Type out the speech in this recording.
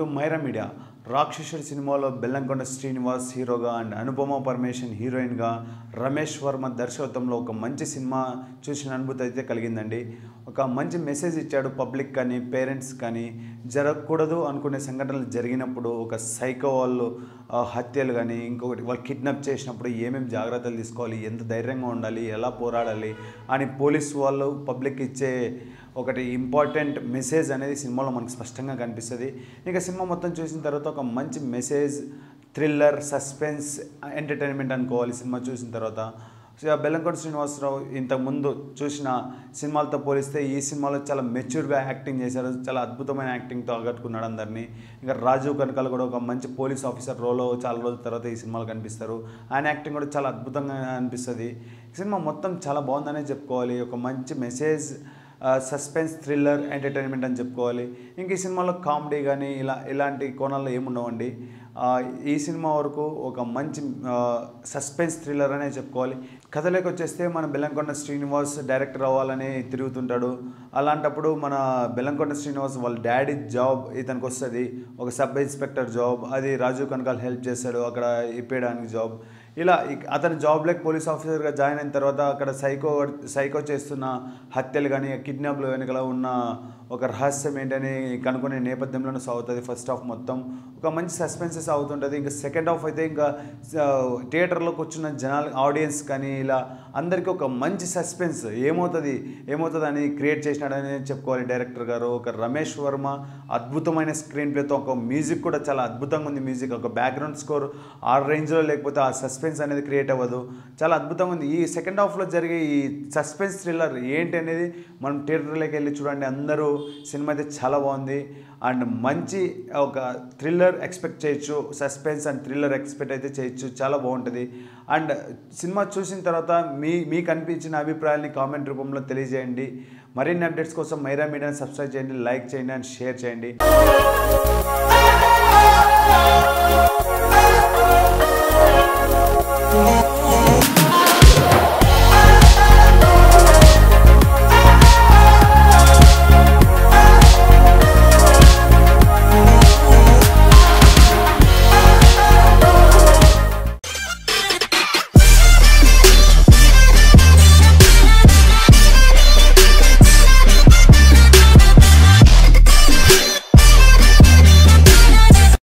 To Myra media. రాక్షసుడి సినిమాలో బెల్లంకొండ శ్రీనివాస్ హీరోగా అండ్ అనుపమ పరమేశ్వరన్ హీరోయిన్గా రమేష్ వర్మ దర్శకత్వంలో ఒక మంచి సినిమా చూసిన అనుభూతి అయితే కలిగిందండి. ఒక మంచి మెసేజ్ ఇచ్చాడు పబ్లిక్ కానీ పేరెంట్స్ కానీ. జరగకూడదు అనుకునే సంఘటనలు జరిగినప్పుడు ఒక సైకో వాళ్ళు హత్యలు కానీ ఇంకొకటి వాళ్ళు కిడ్నాప్ చేసినప్పుడు ఏమేమి జాగ్రత్తలు తీసుకోవాలి, ఎంత ధైర్యంగా ఉండాలి, ఎలా పోరాడాలి అని పోలీస్ వాళ్ళు పబ్లిక్ ఇచ్చే ఒకటి ఇంపార్టెంట్ మెసేజ్ అనేది సినిమాలో మనకు స్పష్టంగా కనిపిస్తుంది. ఇంకా సినిమా మొత్తం చూసిన తర్వాత ఒక మంచి మెసేజ్, థ్రిల్లర్, సస్పెన్స్, ఎంటర్టైన్మెంట్ అనుకోవాలి సినిమా చూసిన తర్వాత. బెల్లంకొండ శ్రీనివాసరావు ఇంతకుముందు చూసిన సినిమాలతో పోలిస్తే ఈ సినిమాలో చాలా మెచ్యూర్గా యాక్టింగ్ చేశారు. చాలా అద్భుతమైన యాక్టింగ్తో ఆకట్టుకున్నాడు అందరినీ. ఇంకా రాజీవ్ కనకాల కూడా ఒక మంచి పోలీస్ ఆఫీసర్ రోలో చాలా రోజుల తర్వాత ఈ సినిమాలో కనిపిస్తారు. ఆయన యాక్టింగ్ కూడా చాలా అద్భుతంగా అనిపిస్తుంది. ఈ సినిమా మొత్తం చాలా బాగుందనే చెప్పుకోవాలి. ఒక మంచి మెసేజ్, సస్పెన్స్, థ్రిల్లర్, ఎంటర్టైన్మెంట్ అని చెప్పుకోవాలి. ఇంక ఈ సినిమాలో కామెడీ కానీ ఇలాంటి కోణాల్లో ఏముండవండి. ఈ సినిమా వరకు ఒక మంచి సస్పెన్స్ థ్రిల్లర్ అనే చెప్పుకోవాలి. కథలోకి వచ్చేస్తే మన బెల్లంకొండ శ్రీనివాస్ డైరెక్టర్ అవ్వాలని తిరుగుతుంటాడు. అలాంటప్పుడు మన బెల్లంకొండ శ్రీనివాస్ వాళ్ళ డాడీ జాబ్ ఇతనికి వస్తుంది, ఒక సబ్ ఇన్స్పెక్టర్ జాబ్. అది రాజీవ్ కనకాల్ హెల్ప్ చేస్తాడు అక్కడ ఇప్పేయడానికి జాబ్. ఇలా అతను జాబ్లోకి పోలీస్ ఆఫీసర్గా జాయిన్ అయిన తర్వాత అక్కడ సైకో చేస్తున్న హత్యలు కానీ కిడ్నాప్లు వెనుకల ఉన్న ఒక రహస్యం ఏంటని కనుక్కునే నేపథ్యంలోనే సాగుతుంది ఫస్ట్ హాఫ్ మొత్తం. ఒక మంచి సస్పెన్సెస్ అవుతుంటుంది. ఇంకా సెకండ్ హాఫ్ అయితే ఇంకా థియేటర్లో కూర్చున్న జనాలు, ఆడియన్స్ కానీ ఇలా అందరికీ ఒక మంచి సస్పెన్స్ ఏమవుతుంది అని క్రియేట్ చేసినాడని చెప్పుకోవాలి డైరెక్టర్ గారు. ఒక రమేష్ వర్మ అద్భుతమైన స్క్రీన్ ప్లేతో, ఒక మ్యూజిక్ కూడా చాలా అద్భుతంగా ఉంది. మ్యూజిక్ ఒక బ్యాక్గ్రౌండ్ స్కోర్ ఆ రేంజ్లో లేకపోతే ఆ సస్పెన్స్ అనేది క్రియేట్ అవ్వదు. చాలా అద్భుతంగా ఉంది. ఈ సెకండ్ హాఫ్లో జరిగే ఈ సస్పెన్స్ థ్రిల్లర్ ఏంటి అనేది మనం థియేటర్లోకి వెళ్ళి చూడండి. అందరూ సినిమా అయితే చాలా బాగుంది అండ్ మంచి ఒక థ్రిల్లర్ ఎక్స్పెక్ట్ చేయొచ్చు. సస్పెన్స్ అండ్ థ్రిల్లర్ ఎక్స్పెక్ట్ అయితే చేయొచ్చు. చాలా బాగుంటుంది. అండ్ సినిమా చూసిన తర్వాత మీకు అనిపించిన అభిప్రాయాన్ని కామెంట్ రూపంలో తెలియజేయండి. మరిన్ని అప్డేట్స్ కోసం మైరా మీడియాని సబ్స్క్రైబ్ చేయండి, లైక్ చేయండి అండ్ షేర్ చేయండి.